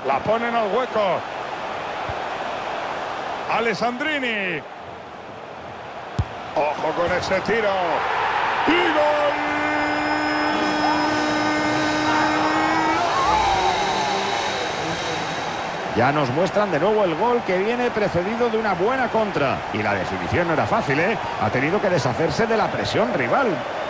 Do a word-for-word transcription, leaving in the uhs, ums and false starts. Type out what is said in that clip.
La ponen al hueco. Alessandrini. Ojo con ese tiro. ¡Y gol! Ya nos muestran de nuevo el gol, que viene precedido de una buena contra. Y la definición no era fácil, ¿eh? Ha tenido que deshacerse de la presión rival.